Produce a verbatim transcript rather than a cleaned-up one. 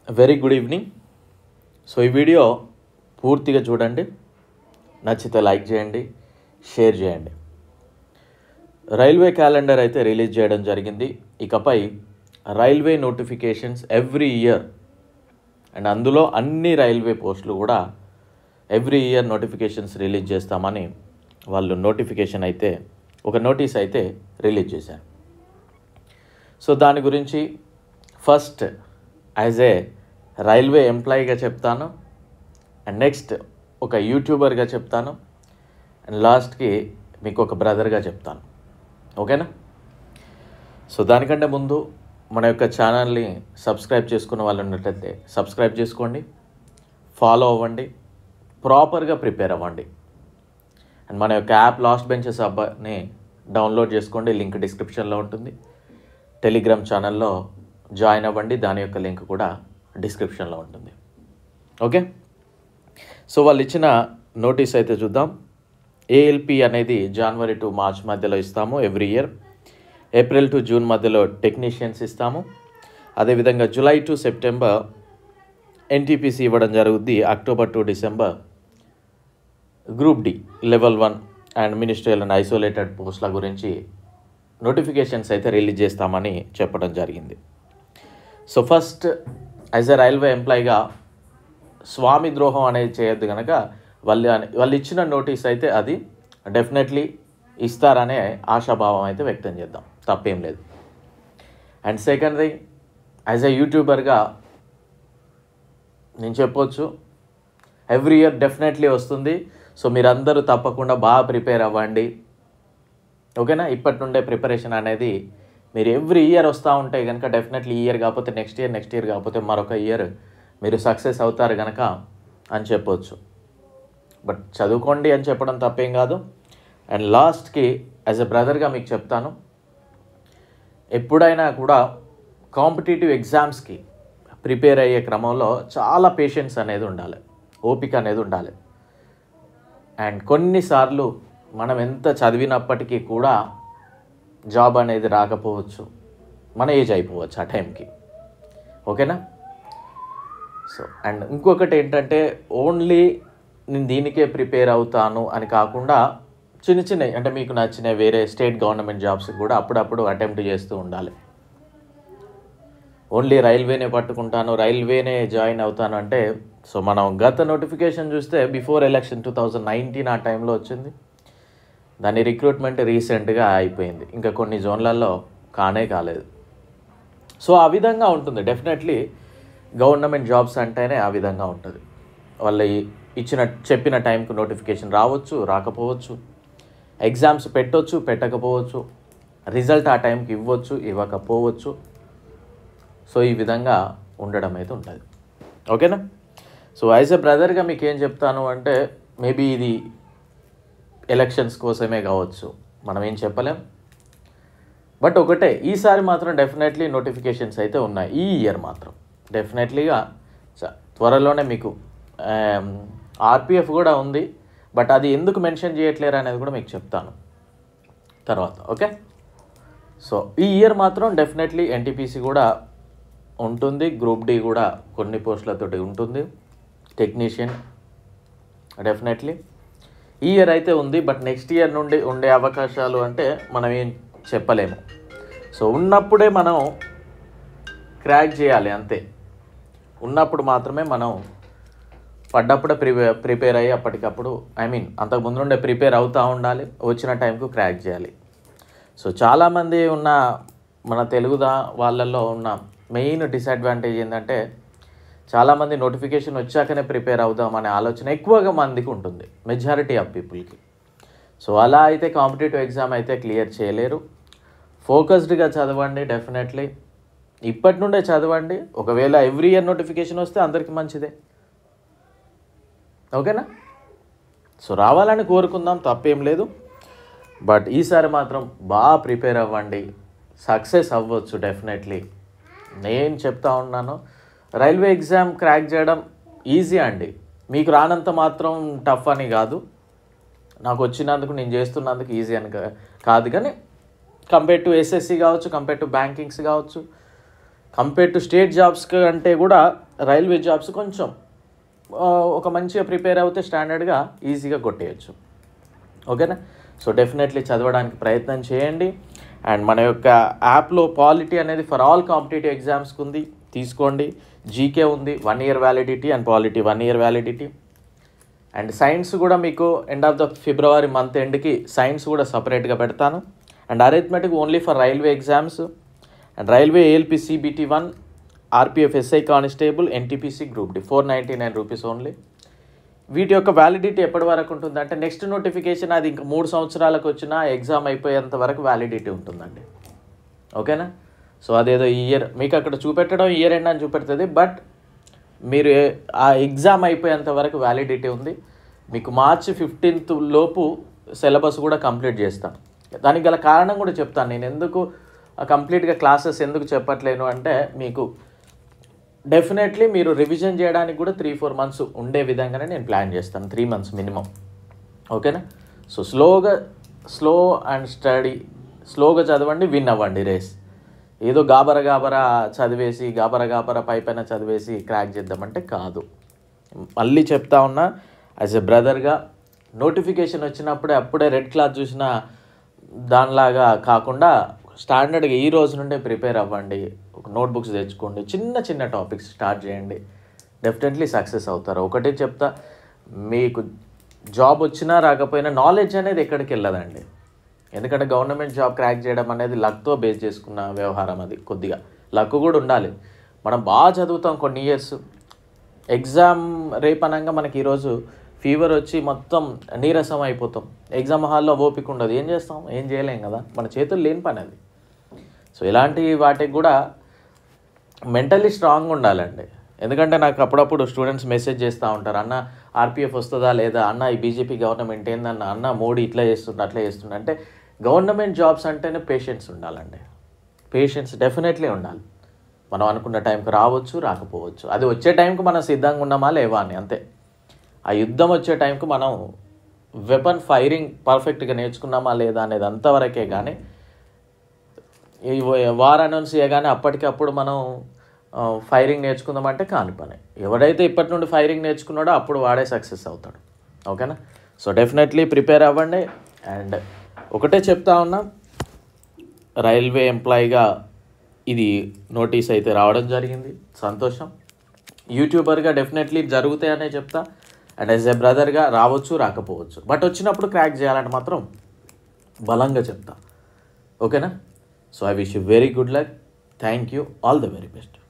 Very good evening. So ఈ video పూర్తిగా చూడండి, నచ్చితే లైక్ చేయండి, షేర్ చేయండి. రైల్వే క్యాలెండర్ అయితే రిలీజ్ చేయడం జరిగింది. ఇకపై railway notifications every year and అందులో అన్ని రైల్వే పోస్టులు కూడా ఎవ్రీ ఇయర్ నోటిఫికేషన్స్ రిలీజ్ చేస్తామని వాళ్ళు నోటిఫికేషన్ అయితే ఒక నోటీస్ అయితే రిలీజ్ చేశారు. సో దాని గురించి ఫస్ట్ యాజ్ ఏ రైల్వే ఎంప్లాయీగా చెప్తాను, అండ్ నెక్స్ట్ ఒక యూట్యూబర్గా చెప్తాను, అండ్ లాస్ట్కి మీకు ఒక బ్రదర్గా చెప్తాను. ఓకేనా? సో దానికంటే ముందు మన యొక్క ఛానల్ని సబ్స్క్రైబ్ చేసుకున్న వాళ్ళు ఉన్నట్లయితే సబ్స్క్రైబ్ చేసుకోండి, ఫాలో అవ్వండి, ప్రాపర్గా ప్రిపేర్ అవ్వండి. అండ్ మన యొక్క యాప్ లాస్ట్ బెంచెస్ అబ్బాయిని డౌన్లోడ్ చేసుకోండి, లింక్ డిస్క్రిప్షన్లో ఉంటుంది. టెలిగ్రామ్ ఛానల్లో జాయిన్ అవ్వండి, దాని యొక్క లింక్ కూడా డిస్క్రిప్షన్లో ఉంటుంది. ఓకే, సో వాళ్ళు ఇచ్చిన నోటీస్ అయితే చూద్దాం. ఏఎల్పి అనేది జనవరి టు మార్చ్ మధ్యలో ఇస్తాము every year. April to June మధ్యలో టెక్నీషియన్స్ ఇస్తాము. అదేవిధంగా జూలై టు సెప్టెంబర్ ఎన్టీపీసీ ఇవ్వడం జరుగుద్ది. October to December group D level one and ministerial and isolated పోస్టుల గురించి నోటిఫికేషన్స్ అయితే రిలీజ్ చేస్తామని చెప్పడం జరిగింది. So first as a railway ఎంప్లాయీగా స్వామి ద్రోహం అనేది చేయొద్దు కనుక వాళ్ళు వాళ్ళు ఇచ్చిన నోటీస్ అయితే అది డెఫినెట్లీ ఇస్తారనే ఆశాభావం అయితే వ్యక్తం చేద్దాం, తప్పేం లేదు. And second thing, as a యూట్యూబర్గా నేను చెప్పొచ్చు ఎవ్రీ ఇయర్ డెఫినెట్లీ వస్తుంది. సో మీరందరూ తప్పకుండా బాగా ప్రిపేర్ అవ్వండి. ఓకేనా? ఇప్పటి నుండే ప్రిపరేషన్ అనేది మీరు ఎవ్రీ ఇయర్ వస్తూ ఉంటే కనుక డెఫినెట్లీ ఈ ఇయర్ కాకపోతే నెక్స్ట్ ఇయర్, నెక్స్ట్ ఇయర్ కాకపోతే మరొక ఇయర్ మీరు సక్సెస్ అవుతారు కనుక అని చెప్పవచ్చు. బట్ చదువుకోండి అని చెప్పడం తప్పేం కాదు. అండ్ లాస్ట్కి యాజ్ ఎ బ్రదర్గా మీకు చెప్తాను, ఎప్పుడైనా కూడా కాంపిటేటివ్ ఎగ్జామ్స్కి ప్రిపేర్ అయ్యే క్రమంలో చాలా పేషెన్స్ అనేది ఉండాలి, ఓపిక అనేది ఉండాలి. అండ్ కొన్నిసార్లు మనం ఎంత చదివినప్పటికీ కూడా జాబ్ అనేది రాకపోవచ్చు, మన ఏజ్ అయిపోవచ్చు ఆ టైంకి. ఓకేనా? సో అండ్ ఇంకొకటి ఏంటంటే, ఓన్లీ నేను దీనికే ప్రిపేర్ అవుతాను అని కాకుండా చిన్న చిన్న అంటే మీకు నచ్చిన వేరే స్టేట్ గవర్నమెంట్ జాబ్స్ కూడా అప్పుడప్పుడు అటెంప్ట్ చేస్తూ ఉండాలి. ఓన్లీ రైల్వేనే పట్టుకుంటాను, రైల్వేనే జాయిన్ అవుతాను అంటే, సో మనం గత నోటిఫికేషన్ చూస్తే before election two thousand nineteen ఆ టైంలో వచ్చింది. దాని రిక్రూట్మెంట్ రీసెంట్గా అయిపోయింది, ఇంకా కొన్ని జోన్లలో కానే కాలేదు. సో ఆ విధంగా ఉంటుంది. డెఫినెట్లీ గవర్నమెంట్ జాబ్స్ అంటేనే ఆ విధంగా ఉంటుంది. వాళ్ళ ఇచ్చిన చెప్పిన టైంకు నోటిఫికేషన్ రావచ్చు, రాకపోవచ్చు, ఎగ్జామ్స్ పెట్టవచ్చు, పెట్టకపోవచ్చు, రిజల్ట్ ఆ టైంకి ఇవ్వచ్చు, ఇవ్వకపోవచ్చు. సో ఈ విధంగా ఉండడం అయితే ఉంటుంది. ఓకేనా? సో యాజ్ ఎ బ్రదర్గా మీకు ఏం చెప్తాను అంటే, మేబీ ఇది ఎలక్షన్స్ కోసమే కావచ్చు, మనం ఏం చెప్పలేం. బట్ ఒకటే, ఈసారి మాత్రం డెఫినెట్లీ నోటిఫికేషన్స్ అయితే ఉన్నాయి. ఈ ఇయర్ మాత్రం డెఫినెట్లీగా త్వరలోనే మీకు ఆర్పిఎఫ్ కూడా ఉంది. బట్ అది ఎందుకు మెన్షన్ చేయట్లేరు అనేది కూడా మీకు చెప్తాను తర్వాత. ఓకే, సో ఈ ఇయర్ మాత్రం డెఫినెట్లీ ఎన్టీపీసీ కూడా ఉంటుంది, గ్రూప్ డి కూడా కొన్ని పోస్టులతోటి ఉంటుంది, టెక్నీషియన్ డెఫినెట్లీ ఈ ఇయర్ అయితే ఉంది. బట్ నెక్స్ట్ ఇయర్ నుండి ఉండే అవకాశాలు అంటే మనం ఏం చెప్పలేము. సో ఉన్నప్పుడే మనం క్రాక్ చేయాలి, అంతే. ఉన్నప్పుడు మాత్రమే మనం పడ్డప్పుడే ప్రిపే ప్రిపేర్ అయ్యి అప్పటికప్పుడు ఐ మీన్ అంతకుముందు నుండే ప్రిపేర్ అవుతూ ఉండాలి, వచ్చిన టైంకు క్రాక్ చేయాలి. సో చాలామంది ఉన్న మన తెలుగు దా వాళ్ళల్లో ఉన్న మెయిన్ డిసడ్వాంటేజ్ ఏంటంటే, చాలామంది నోటిఫికేషన్ వచ్చాకనే ప్రిపేర్ అవుదామనే ఆలోచన ఎక్కువగా మందికి ఉంటుంది, మెజారిటీ ఆఫ్ పీపుల్కి. సో అలా అయితే కాంపిటేటివ్ ఎగ్జామ్ అయితే క్లియర్ చేయలేరు. ఫోకస్డ్గా చదవండి, డెఫినెట్లీ ఇప్పటి నుండే చదవండి. ఒకవేళ ఎవ్రీ ఇయర్ నోటిఫికేషన్ వస్తే అందరికీ మంచిదే. ఓకేనా? సో రావాలని కోరుకుందాం, తప్పేం లేదు. బట్ ఈసారి మాత్రం బాగా ప్రిపేర్ అవ్వండి, సక్సెస్ అవ్వచ్చు డెఫినెట్లీ. నేను చెప్తా ఉన్నాను, రైల్వే ఎగ్జామ్ క్రాక్ చేయడం ఈజీ అండి. మీకు రానంత మాత్రం టఫ్ అని కాదు, నాకు వచ్చినందుకు నేను చేస్తున్నందుకు ఈజీ అని కాదు. కానీ కంపేర్ టు ఎస్ఎస్సి కావచ్చు, కంపేర్ టు బ్యాంకింగ్స్ కావచ్చు, కంపేర్ టు స్టేట్ జాబ్స్ అంటే కూడా రైల్వే జాబ్స్ కొంచెం ఒక మంచిగా ప్రిపేర్ అవుతే స్టాండర్డ్గా ఈజీగా కొట్టేయచ్చు. ఓకేనా? సో డెఫినెట్లీ చదవడానికి ప్రయత్నం చేయండి. అండ్ మన యొక్క యాప్లో పాలిటీ అనేది ఫర్ ఆల్ కాంపిటేటివ్ ఎగ్జామ్స్కి ఉంది, తీసుకోండి. జీకే ఉంది, one year validity, and polity one year validity. And science కూడా మీకు end of the February month ఎండ్కి సైన్స్ కూడా సపరేట్గా పెడతాను. And arithmetic only for railway exams. And railway ALP CBT one, RPF SI constable, NTPC group D four ninety nine rupees only. వీటి యొక్క validity ఎప్పటి వరకు ఉంటుందంటే నెక్స్ట్ నోటిఫికేషన్ అది ఇంకా మూడు సంవత్సరాలకు వచ్చినా ఎగ్జామ్ అయిపోయేంత వరకు వ్యాలిడిటీ ఉంటుందండి. ఓకేనా? సో అదేదో ఈ ఇయర్ మీకు అక్కడ చూపెట్టడం ఇయర్ ఎండ్ అని చూపెడుతుంది, బట్ మీరు ఆ ఎగ్జామ్ అయిపోయేంత వరకు వ్యాలిడిటీ ఉంది. మీకు మార్చి ఫిఫ్టీన్త్ లోపు సిలబస్ కూడా కంప్లీట్ చేస్తాను. దానికి గల కారణం కూడా చెప్తాను. నేను ఎందుకు కంప్లీట్గా క్లాసెస్ ఎందుకు చెప్పట్లేను అంటే మీకు డెఫినెట్లీ మీరు రివిజన్ చేయడానికి కూడా త్రీ ఫోర్ మంత్స్ ఉండే విధంగానే నేను ప్లాన్ చేస్తాను, త్రీ మంత్స్ మినిమం. ఓకేనా? సో స్లోగా స్లో అండ్ స్టడీ, స్లోగా చదవండి, విన్ అవ్వండి రేస్. ఏదో గాబర గాబర చదివేసి గాబర గాబర పై పైన చదివేసి క్రాక్ చేద్దామంటే కాదు. మళ్ళీ చెప్తా ఉన్నా, యాజ్ ఎ బ్రదర్గా నోటిఫికేషన్ వచ్చినప్పుడే అప్పుడే రెడ్ క్లాత్ చూసిన దానిలాగా కాకుండా స్టాండర్డ్గా ఈ రోజు నుండే ప్రిపేర్ అవ్వండి. ఒక నోట్బుక్స్ తెచ్చుకోండి, చిన్న చిన్న టాపిక్స్ స్టార్ట్ చేయండి, డెఫినెట్లీ సక్సెస్ అవుతారు. ఒకటే చెప్తా, మీకు జాబ్ వచ్చినా రాకపోయినా నాలెడ్జ్ అనేది ఎక్కడికి వెళ్ళదండి. ఎందుకంటే గవర్నమెంట్ జాబ్ క్రాక్ చేయడం అనేది లక్తో బేస్ చేసుకున్న వ్యవహారం. అది కొద్దిగా లక్ కూడా ఉండాలి. మనం బాగా చదువుతాం కొన్ని ఇయర్స్, ఎగ్జామ్ రేపనంగా మనకి ఈరోజు ఫీవర్ వచ్చి మొత్తం నీరసం అయిపోతాం, ఎగ్జామ్ హాల్లో ఓపిక ఉండదు, ఏం చేస్తాం? ఏం చేయలేం కదా, మన చేతులు లేని పని అది. సో ఇలాంటి వాటికి కూడా మెంటల్లీ స్ట్రాంగ్ ఉండాలండి. ఎందుకంటే నాకు అప్పుడప్పుడు స్టూడెంట్స్ మెసేజ్ చేస్తూ ఉంటారు, అన్న ఆర్పిఎఫ్ వస్తుందా లేదా, అన్న ఈ బీజేపీ గవర్నమెంట్ ఏందన్న, అన్న మోడీ ఇట్లా చేస్తుండ అట్లా చేస్తుండ. అంటే గవర్నమెంట్ జాబ్స్ అంటేనే పేషెన్స్ ఉండాలండి. పేషెన్స్ డెఫినెట్లీ ఉండాలి. మనం అనుకున్న టైంకి రావచ్చు, రాకపోవచ్చు. అది వచ్చే టైంకి మనం సిద్ధంగా ఉన్నామా లేవా అని, అంతే. ఆ యుద్ధం వచ్చే టైంకి మనం వెపన్ ఫైరింగ్ పర్ఫెక్ట్గా నేర్చుకున్నామా లేదా అనేది అంతవరకే. కానీ ఈ వార్ అనౌన్స్ చేయగానే అప్పటికప్పుడు మనం ఫైరింగ్ నేర్చుకుందామంటే కాని పని. ఎవడైతే ఇప్పటి నుండి ఫైరింగ్ నేర్చుకున్నాడో అప్పుడు వాడే సక్సెస్ అవుతాడు. ఓకేనా? సో డెఫినెట్లీ ప్రిపేర్ అవ్వండి. అండ్ ఒకటే చెప్తా ఉన్నా, రైల్వే ఎంప్లాయీగా ఇది నోటీస్ అయితే రావడం జరిగింది, సంతోషం. యూట్యూబర్గా డెఫినెట్లీ జరుగుతాయనే చెప్తా. అండ్ యాజ్ ఎ బ్రదర్గా రావచ్చు, రాకపోవచ్చు, బట్ వచ్చినప్పుడు క్రాక్ చేయాలంటే మాత్రం బలంగా చెప్తా. ఓకేనా? So I wish you very good luck. Thank you. All the very best.